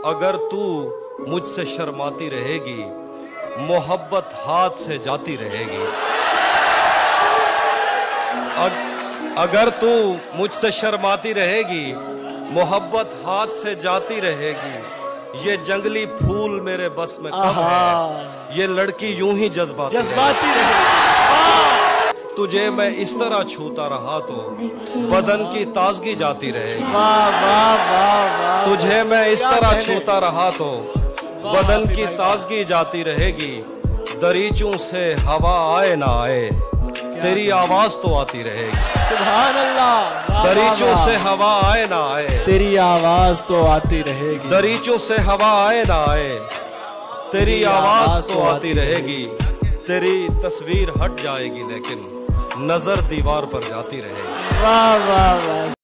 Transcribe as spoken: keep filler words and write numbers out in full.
अगर तू मुझसे शर्माती रहेगी, मोहब्बत हाथ से जाती रहेगी। अग, अगर तू मुझसे शर्माती रहेगी, मोहब्बत हाथ से जाती रहेगी। ये जंगली फूल मेरे बस में कब है, ये लड़की यूं ही जज्बाती जज्बाती रहेगी। तुझे मैं इस तरह छूता रहा तो बदन की ताजगी जाती रहेगी। वाह वाह वाह वाह। तुझे मैं इस तरह छूता रहा तो बदन की ताजगी जाती रहेगी। दरीचों से हवा आए ना आए, तेरी आवाज तो आती रहेगी। सुभान अल्लाह। दरीचों से हवा आए ना आए, तेरी आवाज तो आती रहेगी। दरीचों से हवा आए ना आए, तेरी आवाज तो आती रहेगी। तेरी तस्वीर हट जाएगी लेकिन नजर दीवार पर जाती रहेगी। वाह वाह वाह।